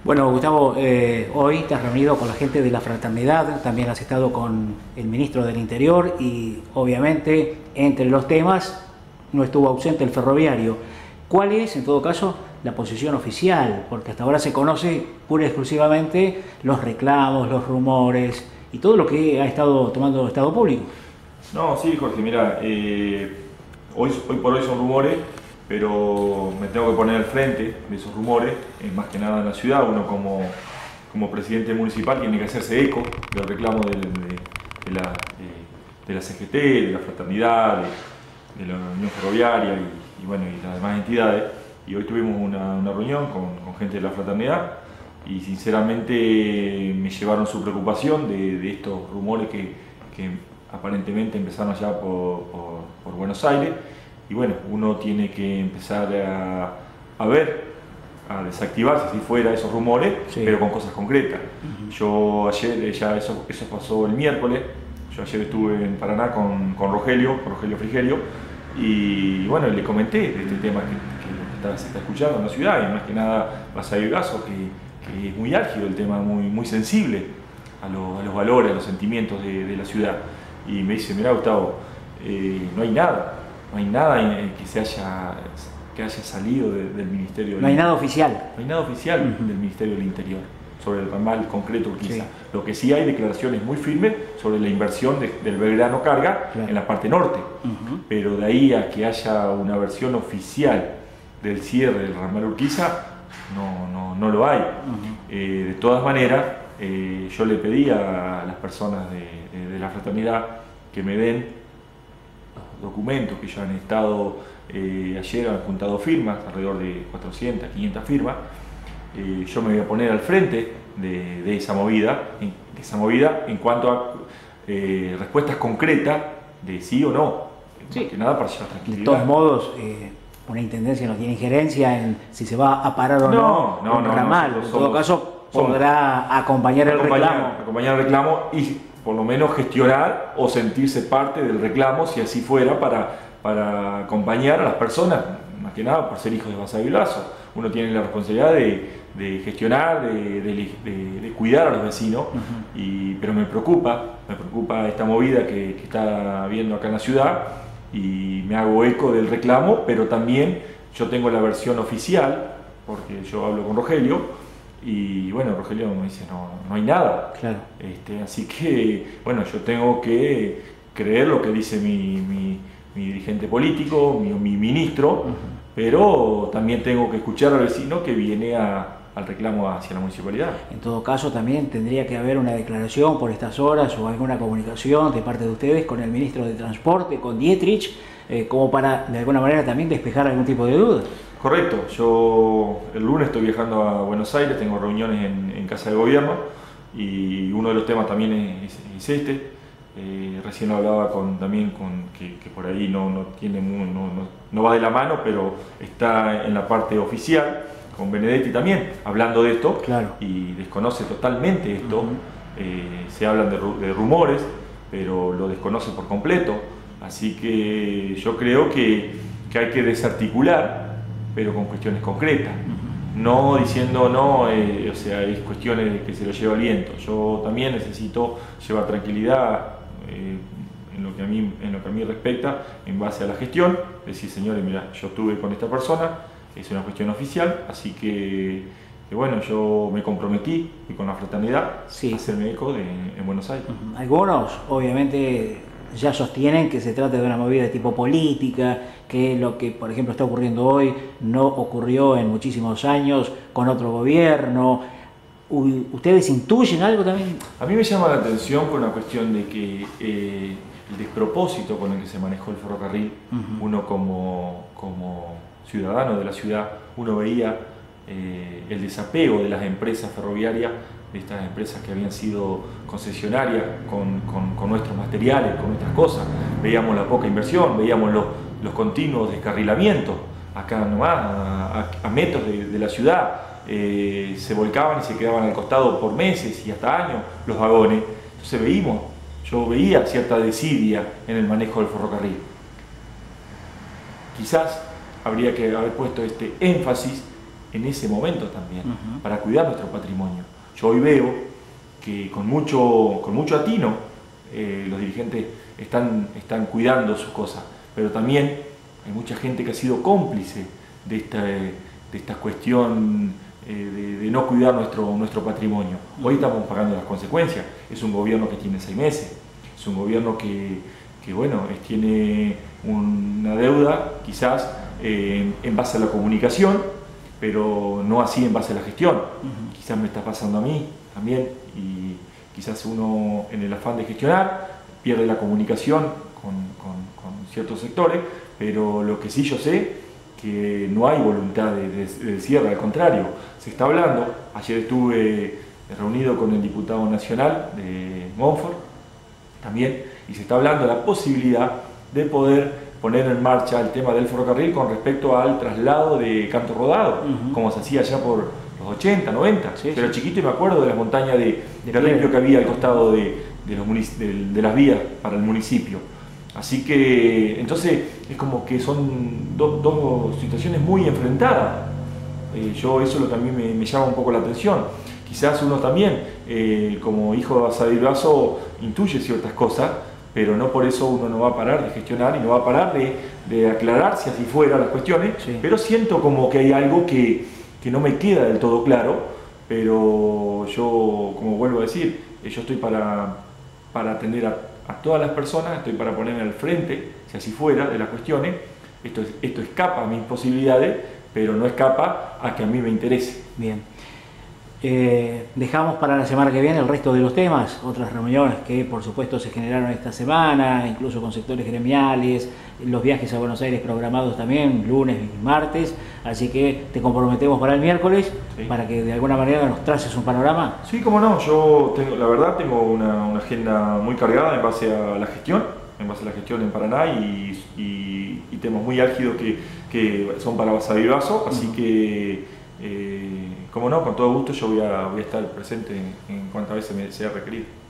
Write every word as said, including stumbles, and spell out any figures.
Bueno, Gustavo, eh, hoy te has reunido con la gente de la fraternidad, también has estado con el ministro del Interior y obviamente entre los temas no estuvo ausente el ferroviario. ¿Cuál es, en todo caso, la posición oficial? Porque hasta ahora se conoce pura y exclusivamente los reclamos, los rumores y todo lo que ha estado tomando el Estado público. No, sí, Jorge, mira, eh, hoy, hoy por hoy son rumores, pero me tengo que poner al frente de esos rumores, eh, más que nada en la ciudad. Uno como, como presidente municipal tiene que hacerse eco del reclamo de, de, de, la, de, de la C G T, de la fraternidad, de, de la Unión Ferroviaria y, y, bueno, y las demás entidades. Y hoy tuvimos una, una reunión con, con gente de la fraternidad y sinceramente me llevaron su preocupación de, de estos rumores que, que aparentemente empezaron allá por, por, por Buenos Aires. Y bueno, uno tiene que empezar a, a ver, a desactivarse si fuera esos rumores, sí, pero con cosas concretas. Uh-huh. Yo ayer, ya eso, eso pasó el miércoles, yo ayer estuve en Paraná con, con Rogelio, con Rogelio Frigerio, y bueno, le comenté de este tema que, que está, se está escuchando en la ciudad, y más que nada Basa y Gaso, que, que es muy álgido el tema, muy, muy sensible a, lo, a los valores, a los sentimientos de, de la ciudad. Y me dice, mirá Gustavo, eh, no hay nada. No hay nada que se haya, que haya salido de, del Ministerio del No hay nada oficial. No hay nada oficial uh-huh. del Ministerio del Interior sobre el ramal concreto Urquiza. Sí. Lo que sí hay declaraciones muy firmes sobre la inversión de, del Belgrano Carga, claro, en la parte norte. Uh-huh. Pero de ahí a que haya una versión oficial del cierre del ramal Urquiza, no, no, no lo hay. Uh-huh. eh, de todas maneras, eh, yo le pedí a las personas de, de, de la fraternidad que me den documentos que ya han estado, eh, ayer han juntado firmas, alrededor de cuatrocientas, quinientas firmas. Eh, yo me voy a poner al frente de, de, esa, movida, en, de esa movida en cuanto a eh, respuestas concretas de sí o no, sí, más que nada para llevar tranquilidad. De todos modos, eh, una intendencia no tiene injerencia en si se va a parar o no, no, no, un ramal. no, en somos, todo caso, podrá somos, acompañar el acompañar, reclamo. Acompañar el reclamo y por lo menos gestionar o sentirse parte del reclamo, si así fuera, para, para acompañar a las personas, más que nada por ser hijos de Basa y Gaso. Uno tiene la responsabilidad de, de gestionar, de, de, de, de cuidar a los vecinos, uh-huh. y, pero me preocupa, me preocupa esta movida que, que está habiendo acá en la ciudad y me hago eco del reclamo, pero también yo tengo la versión oficial, porque yo hablo con Rogelio, y bueno, Rogelio me dice, no, no hay nada. Claro. Este, así que, bueno, yo tengo que creer lo que dice mi, mi, mi dirigente político, mi, mi ministro, uh-huh. pero también tengo que escuchar al vecino que viene a, al reclamo hacia la municipalidad. En todo caso, también tendría que haber una declaración por estas horas o alguna comunicación de parte de ustedes con el ministro de Transporte, con Dietrich, eh, como para, de alguna manera, también despejar algún tipo de duda. Correcto, yo el lunes estoy viajando a Buenos Aires, tengo reuniones en, en Casa de Gobierno y uno de los temas también es, es este. Eh, recién hablaba con, también con que, que por ahí no, no, tiene, no, no, no va de la mano, pero está en la parte oficial, con Benedetti también, hablando de esto, claro, y desconoce totalmente esto. Uh-huh. eh, se hablan de, de rumores, pero lo desconoce por completo, así que yo creo que, que hay que desarticular, pero con cuestiones concretas, uh-huh. no diciendo no, eh, o sea, hay cuestiones que se lo lleva el viento. Yo también necesito llevar tranquilidad eh, en, lo que a mí, en lo que a mí respecta, en base a la gestión, decir, señores, mira, yo estuve con esta persona, es una cuestión oficial, así que, que bueno, yo me comprometí y con la fraternidad, sí, a hacerme eco de, en Buenos Aires. Uh-huh. Algunos, obviamente, ya sostienen que se trata de una movida de tipo política, que lo que, por ejemplo, está ocurriendo hoy no ocurrió en muchísimos años con otro gobierno. ¿Ustedes intuyen algo también? A mí me llama la atención por una cuestión de que eh, el despropósito con el que se manejó el ferrocarril, uh-huh. uno como, como ciudadano de la ciudad, uno veía eh, el desapego de las empresas ferroviarias, de estas empresas que habían sido concesionarias con, con, con nuestros materiales, con nuestras cosas. Veíamos la poca inversión, veíamos los, los continuos descarrilamientos acá nomás, a, a, a metros de, de la ciudad. Eh, se volcaban y se quedaban al costado por meses y hasta años los vagones. Entonces veíamos, yo veía cierta desidia en el manejo del ferrocarril. Quizás habría que haber puesto este énfasis en ese momento también, Uh-huh. para cuidar nuestro patrimonio. Yo hoy veo que con mucho, con mucho atino eh, los dirigentes están, están cuidando sus cosas, pero también hay mucha gente que ha sido cómplice de esta, de esta cuestión eh, de, de no cuidar nuestro, nuestro patrimonio. Hoy estamos pagando las consecuencias. Es un gobierno que tiene seis meses, es un gobierno que, que bueno, es, tiene una deuda quizás eh, en, en base a la comunicación, pero no así en base a la gestión. Uh-huh. Quizás me está pasando a mí también, y quizás uno en el afán de gestionar pierde la comunicación con, con, con ciertos sectores, pero lo que sí yo sé que no hay voluntad de, de, de cierre, al contrario, se está hablando. Ayer estuve reunido con el diputado nacional de Montfort también, y se está hablando de la posibilidad de poder poner en marcha el tema del ferrocarril con respecto al traslado de Canto Rodado, uh-huh. como se hacía allá por los ochenta, noventa. Sí, pero sí. Chiquito, y me acuerdo de las montañas de, de, de ripio que había al costado de, de, los de, de las vías para el municipio. Así que, entonces, es como que son do, dos situaciones muy enfrentadas. Eh, yo eso lo, también me, me llama un poco la atención. Quizás uno también, eh, como hijo de Basavilbaso, intuye ciertas cosas, pero no por eso uno no va a parar de gestionar y no va a parar de, de aclarar si así fuera las cuestiones. Sí. Pero siento como que hay algo que, que no me queda del todo claro, pero yo, como vuelvo a decir, yo estoy para, para atender a, a todas las personas, estoy para ponerme al frente, si así fuera, de las cuestiones. Esto, esto escapa a mis posibilidades, pero no escapa a que a mí me interese. Bien. Eh, dejamos para la semana que viene el resto de los temas, otras reuniones que por supuesto se generaron esta semana, incluso con sectores gremiales, los viajes a Buenos Aires programados también, lunes y martes, así que te comprometemos para el miércoles, sí. para que de alguna manera nos traces un panorama. Sí, cómo no, yo tengo, la verdad tengo una, una agenda muy cargada en base a la gestión, en base a la gestión en Paraná y, y, y temas muy álgidos que, que son para Basavilbaso, así uh-huh. que Eh, como no, con todo gusto yo voy a, voy a estar presente en, en cuantas veces me sea requerido.